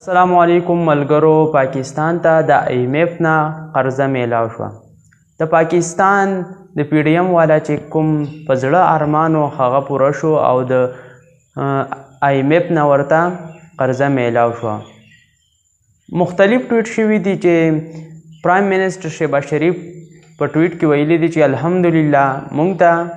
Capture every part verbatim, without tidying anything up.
السلام علیکم ملګرو. پاکستان ته د آی ایم ایف نه قرضه میلاو شوه. د پاکستان د پی ډي ایم والا چې کوم په زړه ارمان و هغه پوره شو او د آی ایم ایف نه ورته قرضه میلاو شوه. مختلف ټویټ شوي دي چې پرایم منسټر شهباز شریف په ټویټ کې ویلي دي چې الحمدلله موږ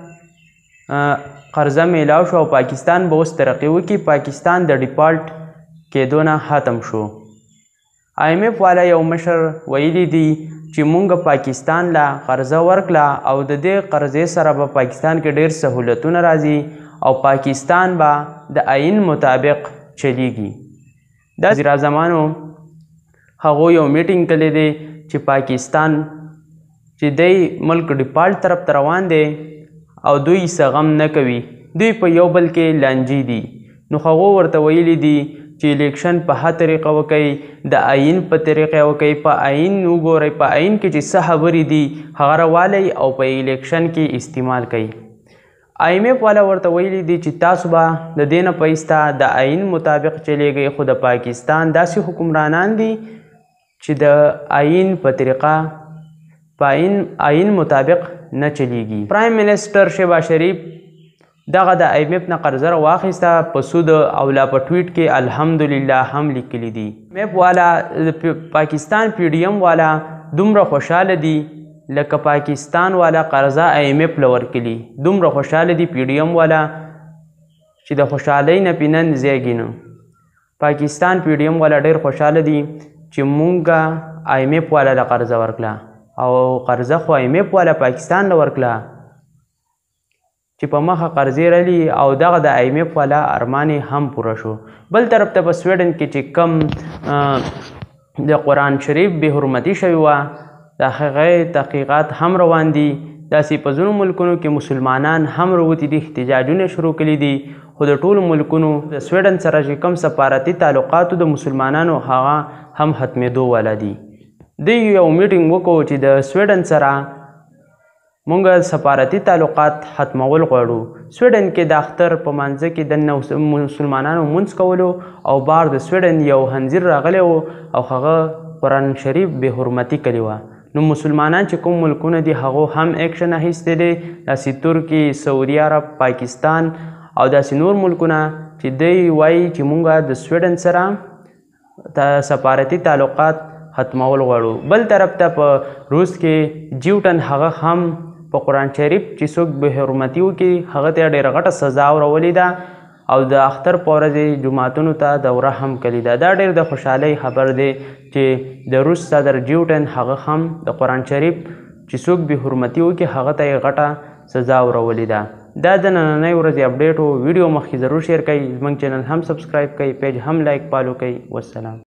ته قرضه میلاو شو او پاکستان به اوس ترقي وکړي. پاکستان د ډیفالټ کېدو نه ختم شو. آی ایم ایف والا یو مشر ویلي دي چې مونږ پاکستان له قرضه ورکړه او د دې قرضې سره به پاکستان کې ډېر سهولتونه راځي او پاکستان به د آئین مطابق چلیږي. دا وزیر اعظمانو هغو یو میټینګ کلی دی چې پاکستان چې دی ملک ډیفالټ طرف ته روان دی او دوی څه غم نه کوي، دوی په یو بل کې لانجې دي. نو هغو ورته ویلي دي چې الیکشن په ښه طریقه وکئ، د آئین په طریقه وکئ، په آئین وګورئ، په آئین کې چې څه خبرې دي هغه راوالی او په الیکشن کې استعمال کوي. آی ایم ایف والا ورته ویلي دي چې تاسو به د دې نه پیسته د آئین مطابق چلیږئ، خو د پاکستان داسې حکمرانان دي چې د آئین په طریقه په آئین آئین مطابق نه چلیږي. پرایم منسټر شهباز شریف دغه د آی ایم ایف نه قرضه راواخیسته په سود او لا په ټویټ کې الحمدلله هم لیکلي دي. آی ایم ایف والا پاکستان پی ډي ایم والا دومره خوشحاله دي لکه پاکستان والا قرضه آی ایم ایف له ورکړي. دومره خوشحاله دي پی ډي ایم والا چې د خوشحالۍ نه پې نن ځایږي نه. پاکستان پی ډي ایم والا ډېر خوشحاله دي چې مونږ آی ایم ایف والا له قرضه ورکړه او قرضه خو آی ایم ایف والا پاکستان له ورکړه چې په مخه قرضې رالي او دغه د آی ایم ایف والا ارمان هم پوره شو. بل طرف ته په سویډن کې چې کم د قرآن شریف بې حرمتي شوې وه د هغې تحقیقات هم روان دي. داسې په ځینو ملکونو کې مسلمانان هم راوتي دي، احتجاجونه شروع کړي دي، خو د ټولو ملکونو د سویډن سره چې کوم سفارتي تعلقاتو د مسلمانانو هغه هم ختمېدو والا دي. دوی یو میټینګ وکړو چې د سویډن سره مونږ سفارتي تعلقات ختمول غواړو. سویډن کې د اختر په مانځه کې د مسلمانانو مونځ کولو او بار د سویډن یو خنزیر راغلی و او هغه قرآن شریف بې حرمتي کړې وه. نو مسلمانان چې کوم ملکونه دي هغو هم اکشن اخیستی دی، داسې ترکي، سعودي عرب، پاکستان او داسې نور ملکونه چې دوی وایي چې مونږ د سویډن سره سفارتي تعلقات ختمول غواړو. بل طرف ته په روس کې جیوټن هغه هم په قرآن شریف چې څوک بې حرمتي وکړي هغه ته ډېره غټه سزا ورولې ده او د اختر په ورځې جوماتونو ته دوره هم کړې ده. دا ډېر د خوشحالۍ خبر دی چې د روس صدر جیوټن هغه هم د قرآن شریف چې څوک بې حرمتي وکړي هغه ته یې غټه سزا ورولې ده. دا د نننۍ ورځې اپډیټ و. ویډیو مخکې ضرور شیر کړئ، زموږ چینل هم سبسکرایب کړئ، پیج هم لایک فالو کړئ. والسلام.